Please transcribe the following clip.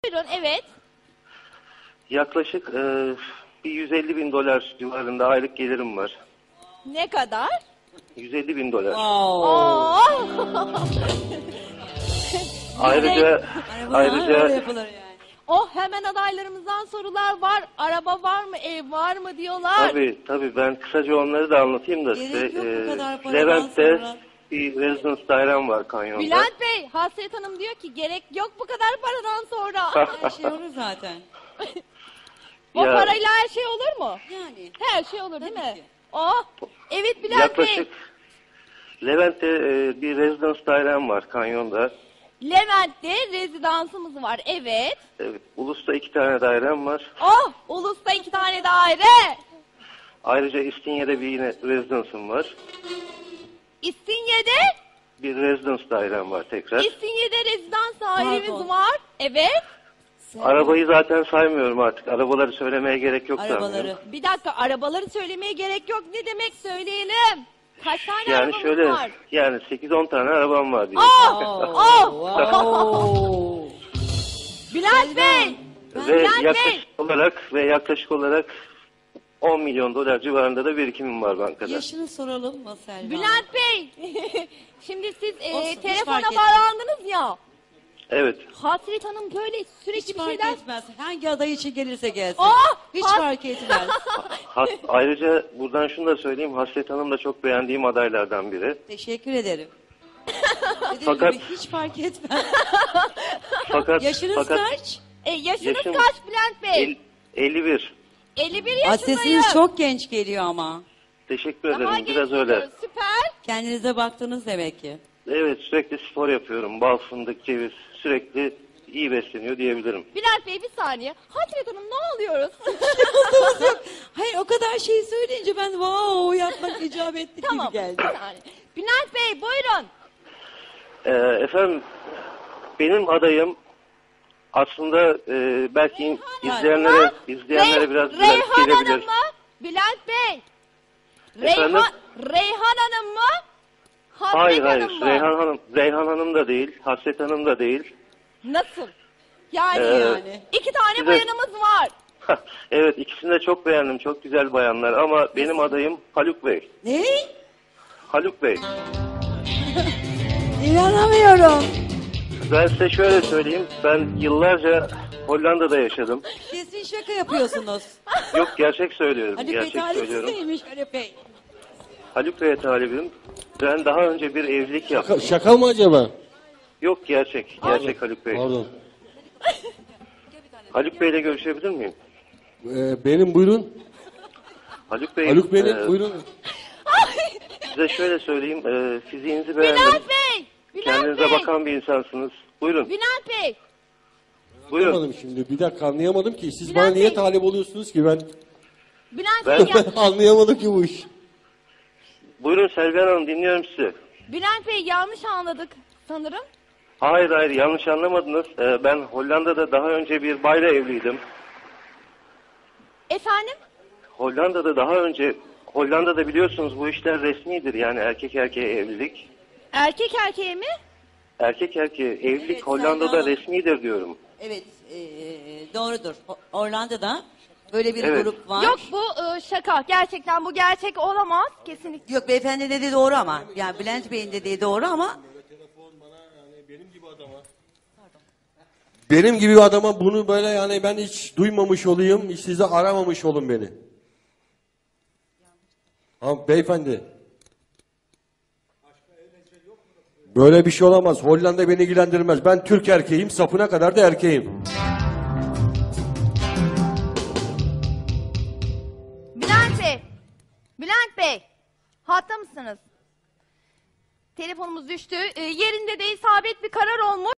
Buyurun, evet. Yaklaşık bir 150 bin dolar civarında aylık gelirim var. Ne kadar? 150 bin dolar. Oo. Ayrıca Öyle yapılır yani. Oh, hemen adaylarımızdan sorular var. Araba var mı, ev var mı diyorlar. tabii ben kısaca onları da anlatayım da Gerek size. yok bu kadar paradan Levent'te sonra. bir residence dairem var kanyonda. Bülent Bey, Hasret Hanım diyor ki gerek yok bu kadar paradan sonra. Her şey olur zaten. O Ya- parayla her şey olur mu? Yani. Her şey olur değil Tabii mi? ki. Oh, evet Bülent Yaklaşık Bey. Levent'te bir residence dairem var kanyonda. Levent'te rezidansımız var, evet. Evet, Ulus'ta 2 tane dairem var. Oh, Ulus'ta 2 tane daire. Ayrıca İstinye'de bir yine residence'ım var. İstinye'de, Bir residence dairem var tekrar. İstinye'de rezidans dairemiz Pardon. var. Evet. Arabayı zaten saymıyorum artık. Arabaları söylemeye gerek yok Arabaları. sanırım. Bir dakika, arabaları söylemeye gerek yok. Ne demek, söyleyelim. Kaç tane Yani arabamız şöyle, var? yani 8-10 tane arabam var diye. Oh! Wow. Bülent Bey! Ve Bülent Bey! yaklaşık olarak 10 milyon dolar civarında da birikimim var bankada. Yaşını soralım mı Selma? Bülent Bey! Şimdi siz Olsun, hiç telefona fark bağlandınız ya. Evet. Hasret Hanım böyle sürekli Hiç bir fark şeyler... etmez. Hangi aday için gelirse gelsin. Ah! Hiç Has- fark etmez. Ayrıca buradan şunu da söyleyeyim. Hasret Hanım da çok beğendiğim adaylardan biri. Teşekkür ederim. Dediğim Fakat- gibi hiç fark etmez. Fakat Yaşınız kaç? yaşınız Yaşım- kaç Bülent Bey? 51. 51 Aa, yaşındayım. sesiniz çok genç geliyor ama. Teşekkür Daha ederim. genç Biraz öyle. geliyoruz, süper. Kendinize baktınız demek ki. Evet, sürekli spor yapıyorum. Bal, fındık, ceviz. Sürekli iyi besleniyor diyebilirim. Bülent Bey bir saniye. Hasret Hanım ne alıyoruz? Hayır, o kadar şey söyleyince ben wow yapmak icap etti Tamam. gibi geldi. Bir saniye. Bülent Bey buyurun. Efendim, benim adayım aslında belki izleyenlere biraz Reyhan Hanım gelebilir. mı? Bülent Bey. Efendim? Reyhan Hanım mı? Hasret Hayır, Hanım mı? Reyhan Hanım da değil, Hasret Hanım da değil. Nasıl? Yani, Yani. 2 tane size- bayanımız var. Evet, ikisini de çok beğendim. Çok güzel bayanlar ama benim adayım Haluk Bey. Ne? Haluk Bey. İnanamıyorum. Ben size şöyle söyleyeyim. Ben yıllarca Hollanda'da yaşadım. Kesin şaka yapıyorsunuz. Yok, gerçek söylüyorum. Haluk Bey Gerçek talipsiz söylüyorum. neymiş Haluk Bey? Haluk Bey'e talibim. Ben daha önce bir evlilik yaptım. Şaka mı acaba? Yok, gerçek. Gerçek Haluk Bey. Pardon. Haluk Bey'le görüşebilir miyim? Benim buyurun. Haluk Bey, Haluk benim buyurun. size şöyle söyleyeyim. Fiziğinizi beğendim. Bülent Bey. Bülent Kendinize Bey. bakan bir insansınız. Buyurun. Bülent Bey. Buyurun. Anlamadım şimdi. Bir dakika anlayamadım ki. Siz Bülent bana niye Bey. talip oluyorsunuz ki ben? Bülent Ben- Bey. Anlayamadım ki bu iş. Buyurun Selvihan Hanım, dinliyorum sizi. Bülent Bey yanlış anladık sanırım. Hayır, yanlış anlamadınız. Ben Hollanda'da daha önce bir bayla evliydim. Efendim? Hollanda'da biliyorsunuz bu işler resmidir. Yani erkek erkeğe evlilik. Erkek erkeğe mi? Erkek erkeğe evlilik Evet, Hollanda'da Selma Hanım. resmidir diyorum. Evet, doğrudur. Hollanda'da böyle bir Evet. grup var. Yok bu şaka. Gerçekten bu gerçek olamaz. Kesinlikle. Yok, beyefendi dediği doğru ama. Yani Bülent Bey'in dediği doğru ama Benim gibi bir adama bunu böyle yani ben hiç duymamış olayım. Hiç size aramamış olun beni. Ha, beyefendi. Böyle bir şey olamaz. Hollanda beni ilgilendirmez. Ben Türk erkeğim. Sapına kadar da erkeğim. Bülent Bey. Bülent Bey. Hatta mısınız? Telefonumuz düştü. Yerinde de isabet bir karar olmuş.